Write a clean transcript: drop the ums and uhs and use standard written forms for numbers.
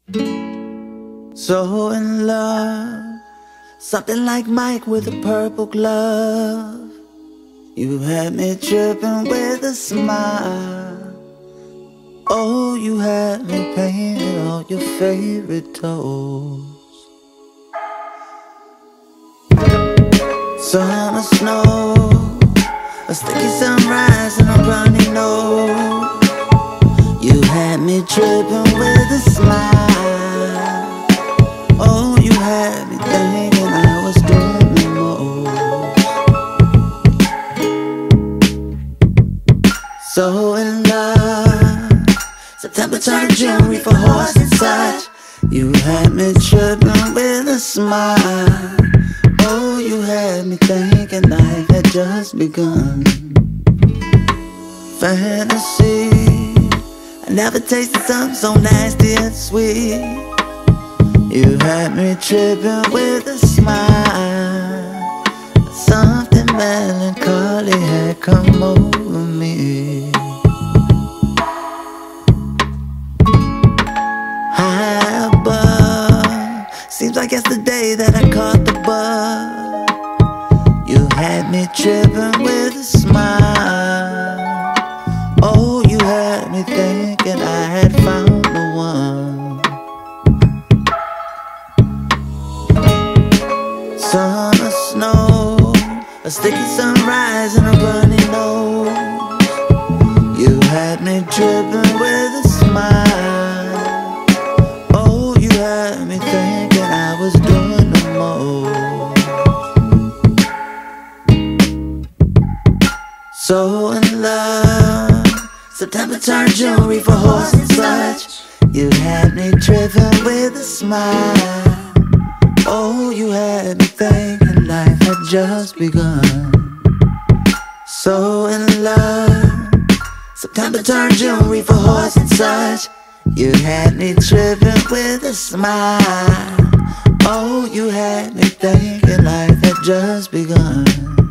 So in love, something like Mike with a purple glove. You had me tripping with a smile. Oh, you had me painting all your favorite toes. Summer snow, a sticky sunrise and a runny nose. You had me tripping with a smile. Oh, you had me thinking I was doing the most. So in love, September turned to June, reefer horse and such. You had me tripping with a smile. Oh, you had me thinking life had just begun. Fantasy, I never tasted something so nasty and sweet. You had me tripping with a smile. Something melancholy had come over me. High above, seems like yesterday that I caught the bug. You had me tripping with a smile. Oh, you had me thinking I had found the one. Summer snow, a sticky sunrise and a runny nose. You had me tripping with a smile. Oh, you had me thinking I was doing the most. So in love, September turned June, reefer horse and such. You had me tripping with a smile. Oh, you had me thinking life had just begun. So in love, September turned June, reefer horse and such. You had me tripping with a smile. Oh, you had me thinking life had just begun.